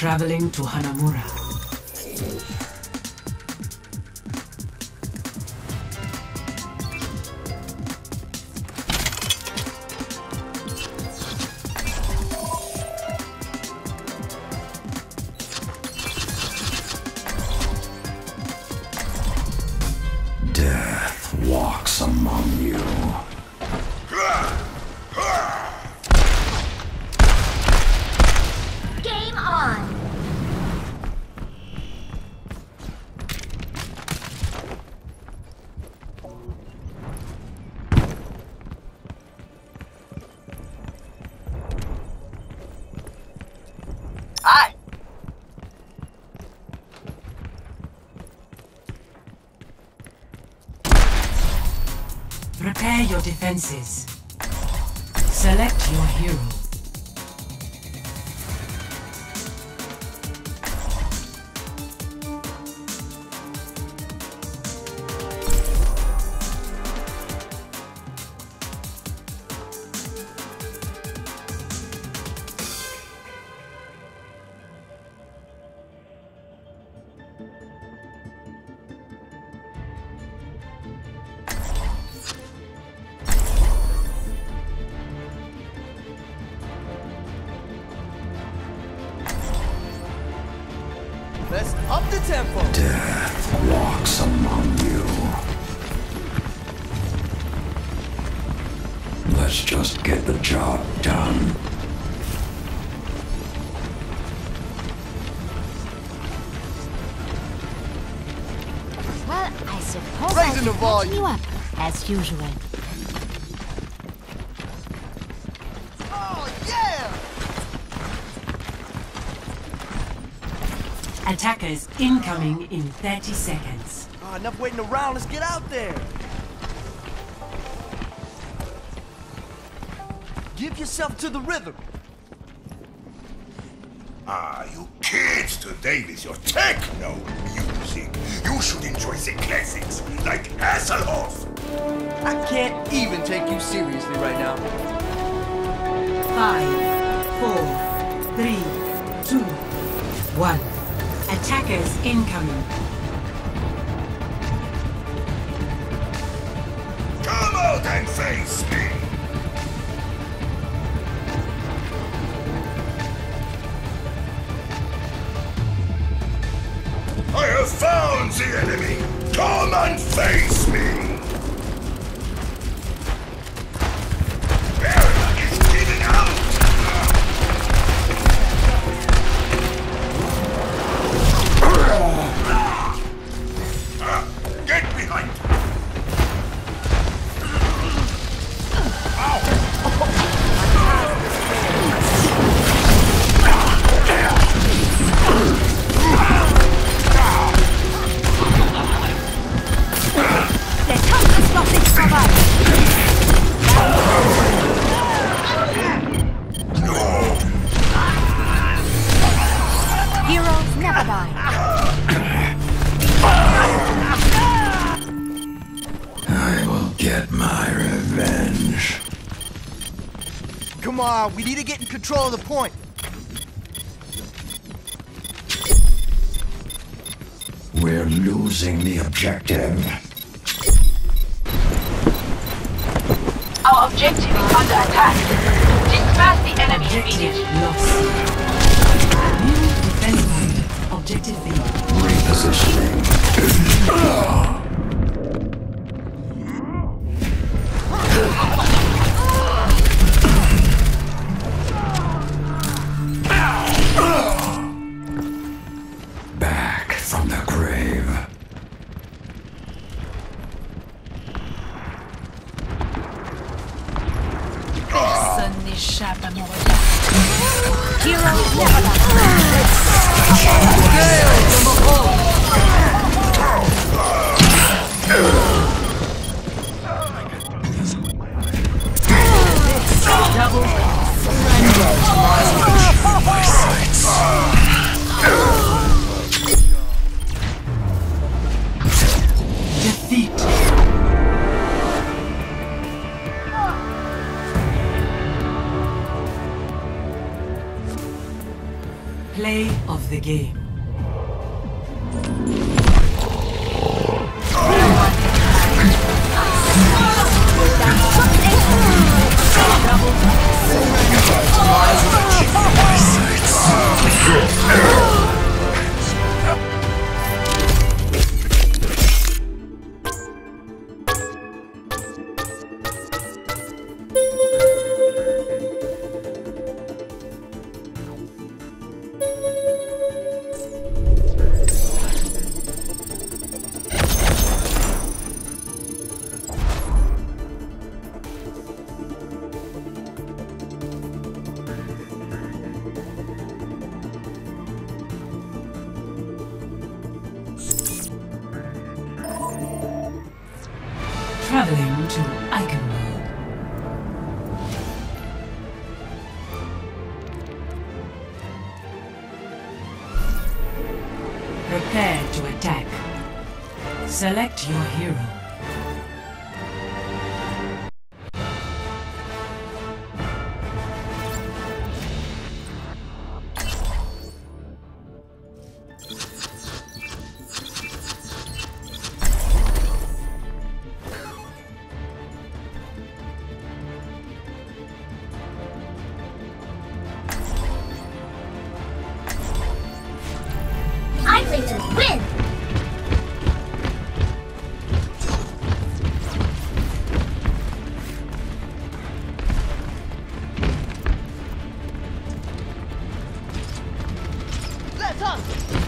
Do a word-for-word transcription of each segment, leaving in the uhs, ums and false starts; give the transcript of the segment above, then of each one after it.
Traveling to Hanamura. Death walks among you. Game on! Hi! Prepare your defenses. Select your hero. Let's up the tempo! Death walks among you. Let's just get the job done. Well, I suppose Raising I'll the catch volume. you up, as usual. Oh, yeah! Attackers incoming in thirty seconds. Oh, enough waiting around, let's get out there! Give yourself to the rhythm! Ah, you kids today with your techno music. You should enjoy the classics, like Hasselhoff. I can't even take you seriously right now. Five, four, three, two, one. Attackers incoming. Come out and face me. I have found the enemy! Come and face me! Area is giving out! Ah, get behind! There comes the stopping cover! Heroes never die. I will get my revenge. Come on, we need to get in control of the point. We're losing the objective. Our objective is under attack. Disperse the enemy Objective immediately. lost. New defense point. Objective B. Repositioning. Back from the grave. Personne n'échappe à mon regard. Heroes never die. Double defeat. Play of the game. Traveling to Eichenberg. Prepare to attack. Select your hero. I play to win! Let's up!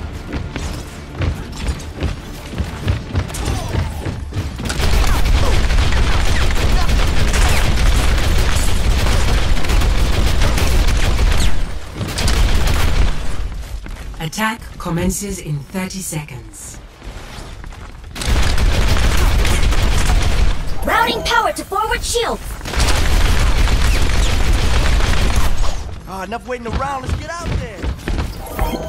Attack commences in thirty seconds. Routing power to forward shield! Ah, enough waiting around. Let's get out there.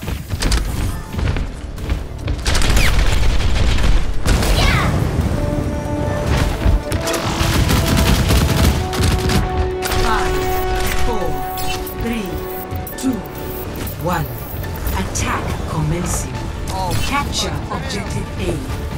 Five, four, three, two, one. Attack commencing. Capture objective A.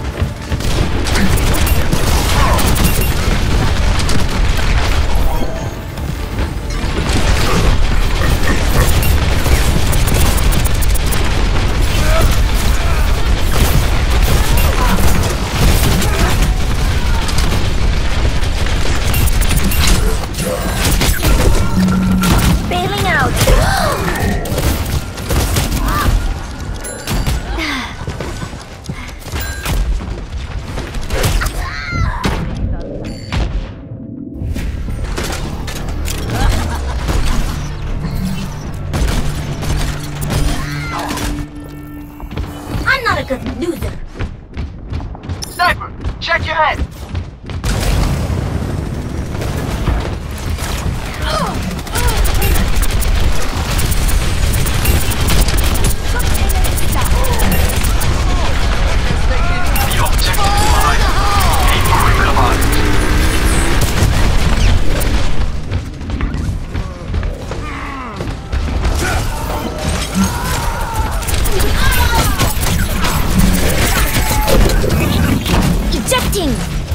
Bailing out! I'm not a good loser. Sniper, check your head. Ejecting!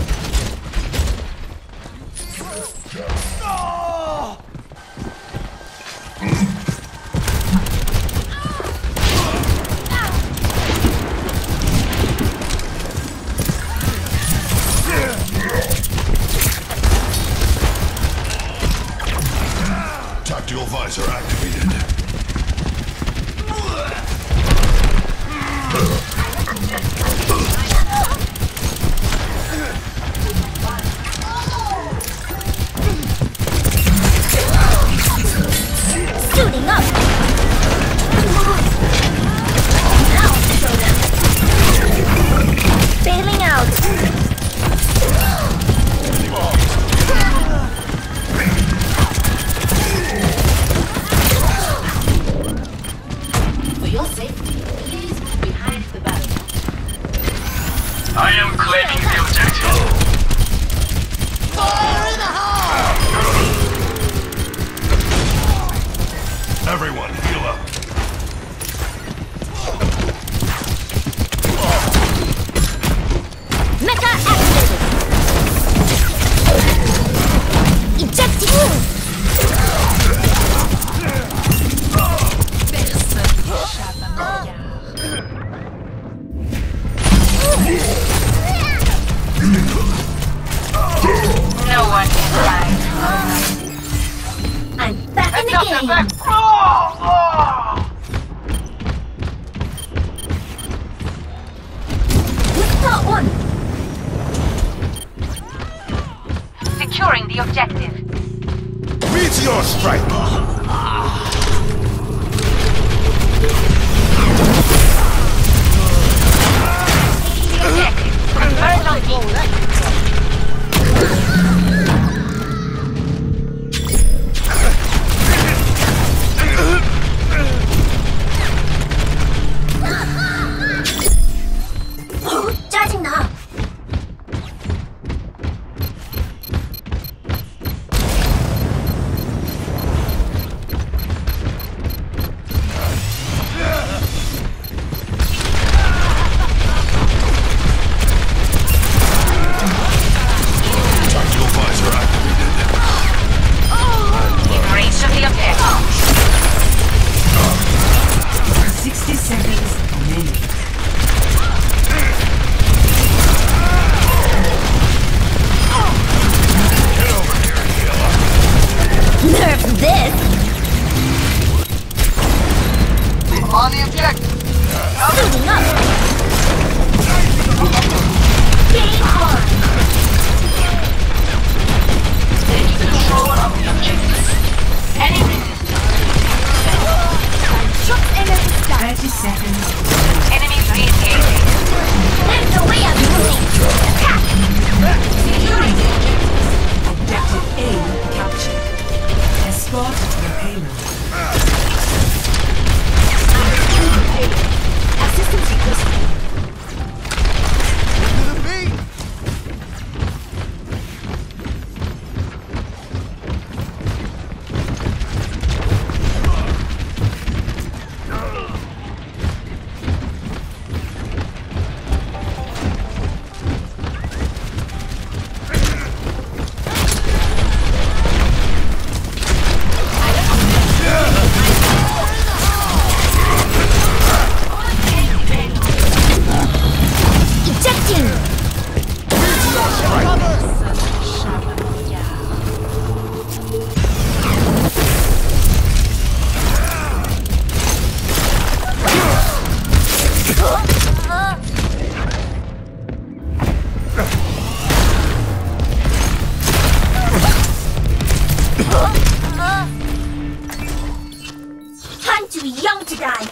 Tactical visor activated. Suiting up! Now show them! Bailing out! For your safety, please move behind the battle. I am claiming the objective. Fire in the hole! Everyone, heal up. pain. back. Oh, oh. Not one. Securing the objective. Meteor strike! The objective. Confirmed on beat. 짜증나. In range of the objective. sixty seconds remaining. Nerf this. On the objective. Suiting up. Game on. Taking control of the objective. Any resistance. Shock energy start. thirty seconds. Enemies re-engaging. There's no way I'm moving. Attack. Securing the objective. Objective A captured. Escort the payload. Assistance requested. To the beat! Ejecting. I'm too young to die.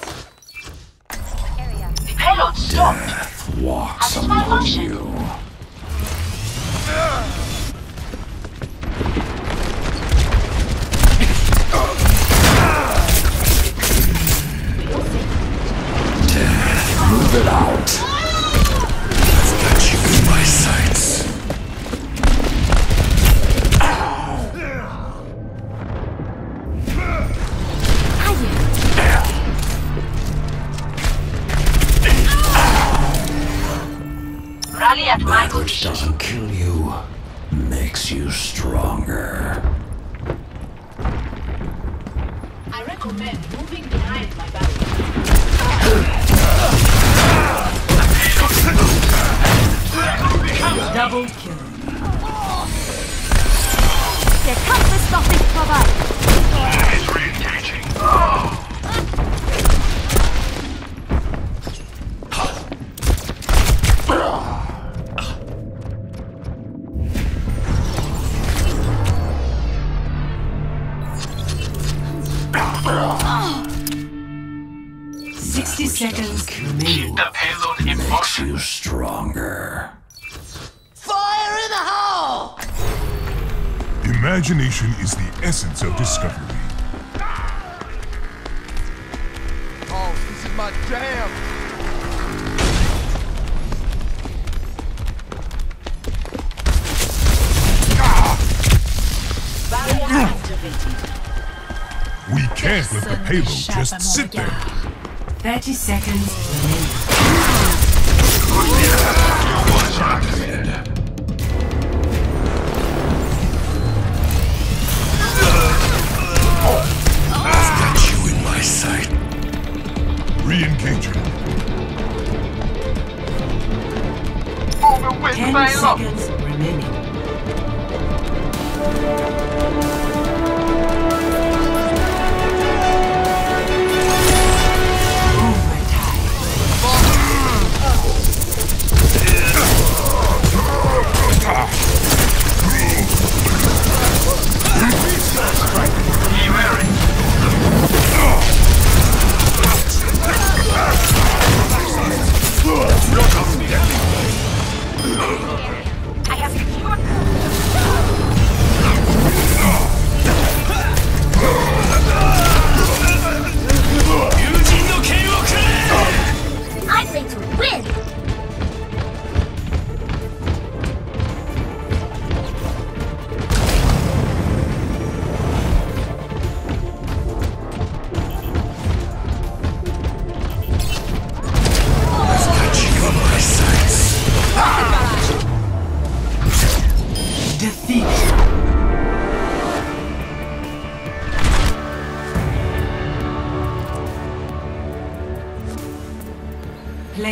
The payload stopped. Death walks That's among malfunction. you. Death, move it out. I've got you in my sights. Rally at my That which doesn't kill you makes you stronger. I recommend moving behind my back. Double kill. Der Kampf ist noch nicht vorbei. It's re-engaging. Oh. sixty seconds remaining. Keep the payload in Makes motion. you stronger. Fire in the hole! Imagination is the essence of discovery. Oh, this is my jam! We can't let the payload just sit there. thirty seconds remaining. I've got you in my sight. Re-engaging. Moving with ten payload. seconds remaining.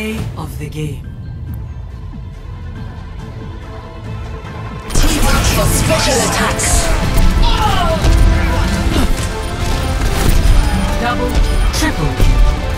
Play of the game. For special attacks. Double, triple kill.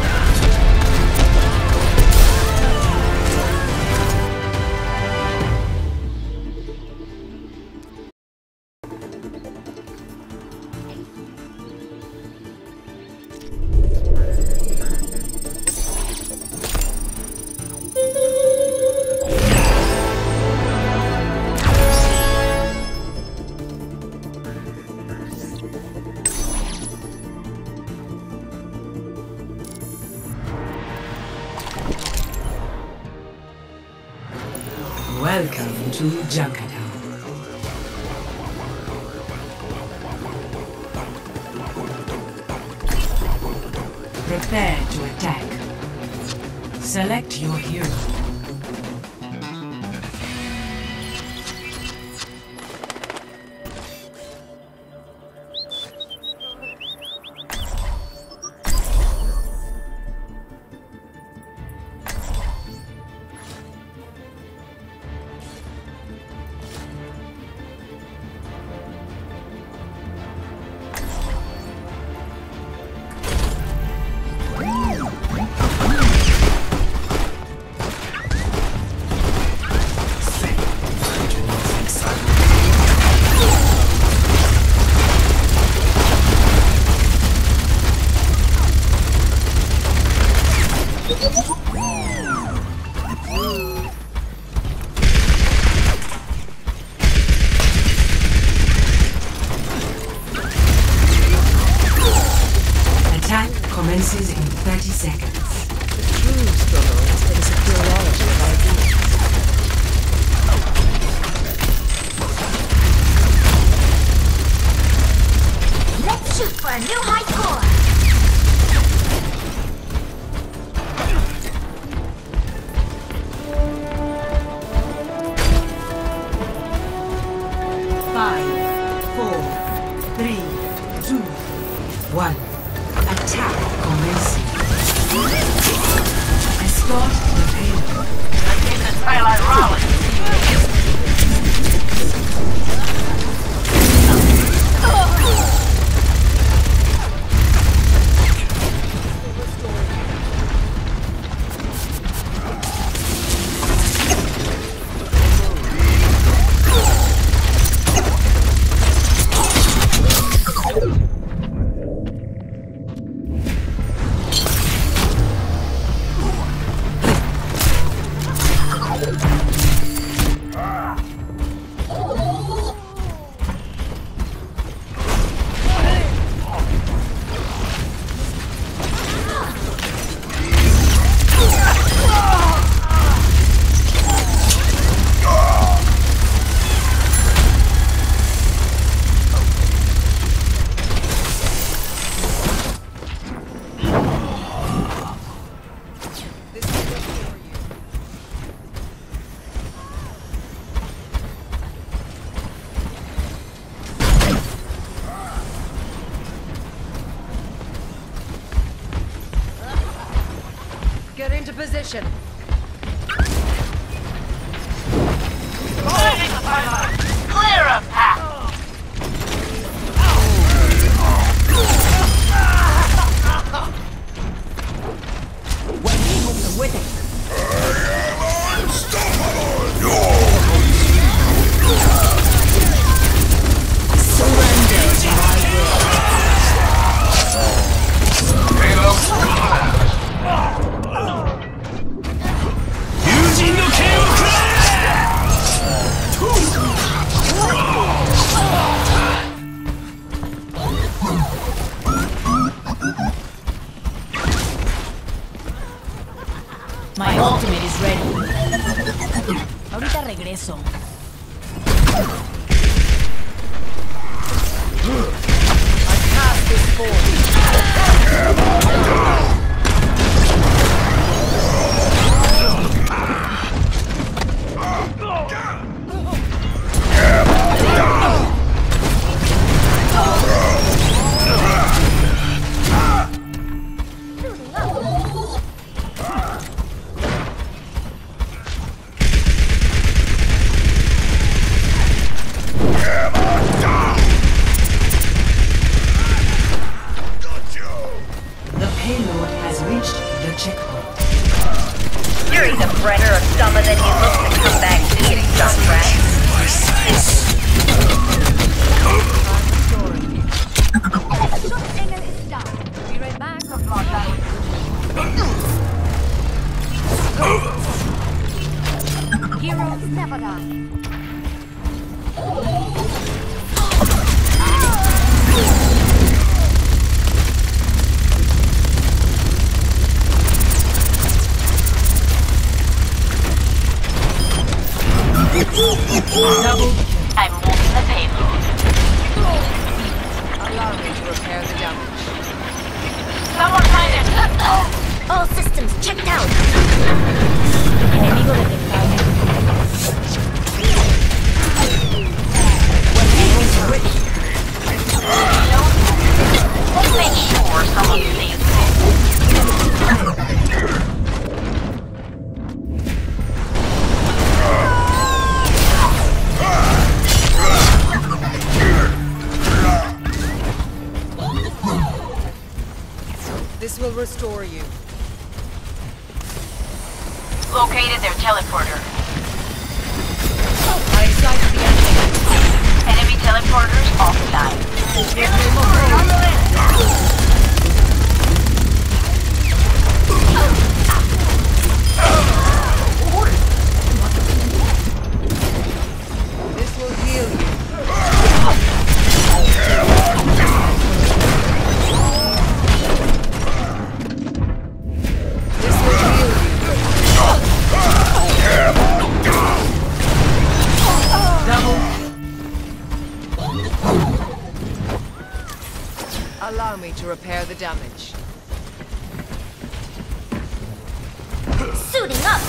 Welcome to Junkertown. Prepare to attack. Select your hero. Attack commences in thirty seconds. The true struggle is for the superiority of ideas. Let's shoot for a new high score! Five, four, three, two, one. Attack commencing. Escort the payload. Keep the twilight rolling. Get into position. Clear a path. With it. My ultimate is ready. Ahorita regreso. I cast this forth. restore you. Located their teleporter. I sighted the enemy. Enemy teleporters offline. This will heal you. This will heal you. Double. Allow me to repair the damage. Suiting up.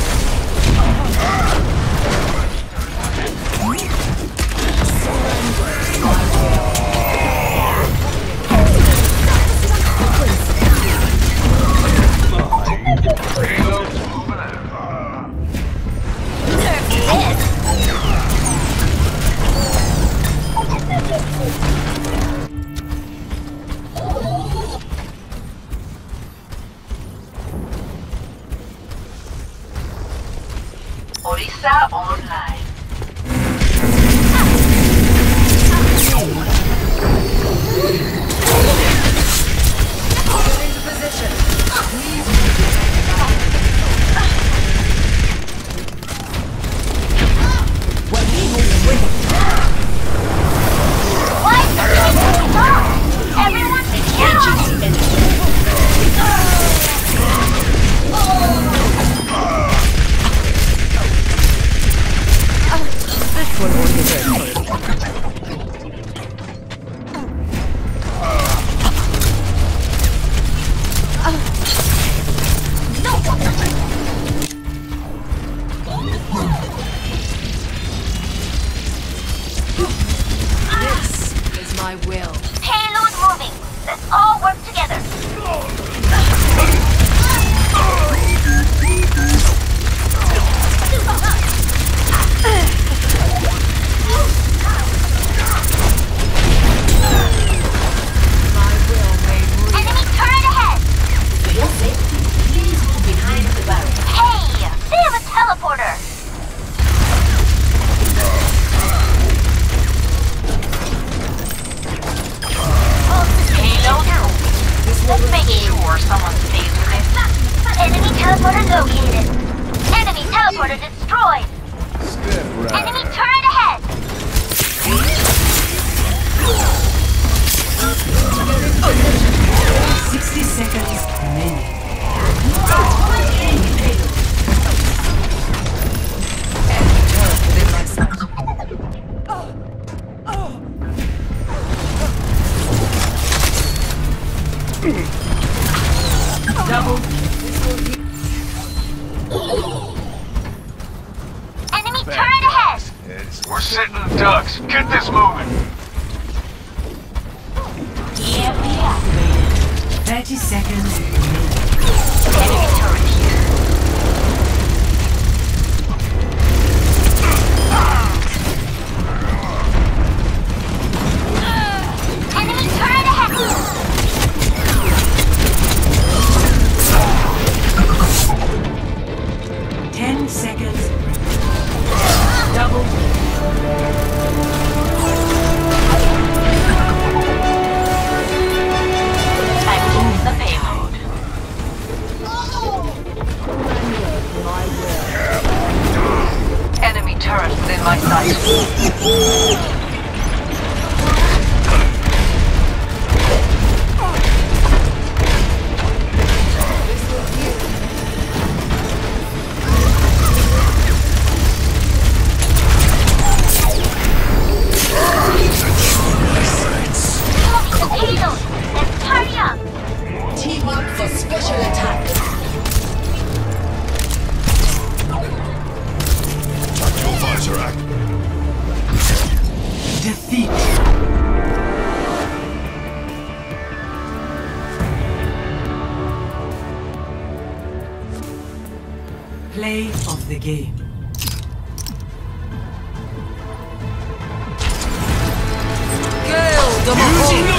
Orisa online. Get into position. Why is there no? Everyone be This one won't be very close. This is my will. Payload moving. Let's all work together. My will made real. Enemy turret ahead. For your safety, please move behind the barrier. Hey, they have a teleporter. Payload out. Let's make sure someone stays with it. Enemy teleporter located. Enemy teleporter destroyed. Step right. Enemy turret ahead. Sixty seconds remaining. Enemy turret within my sight. Double. Enemy turret ahead. We're sitting ducks. Get this moving. E M P activated. Thirty seconds remaining. Enemy turret here. Enemy turret ahead. Ten seconds. Double. I'm moving the payload. Enemy turret within my sight. Payload. Let's hurry up. Team up for special attack. Tactical visor act. Defeat. Play of the game. Gale, double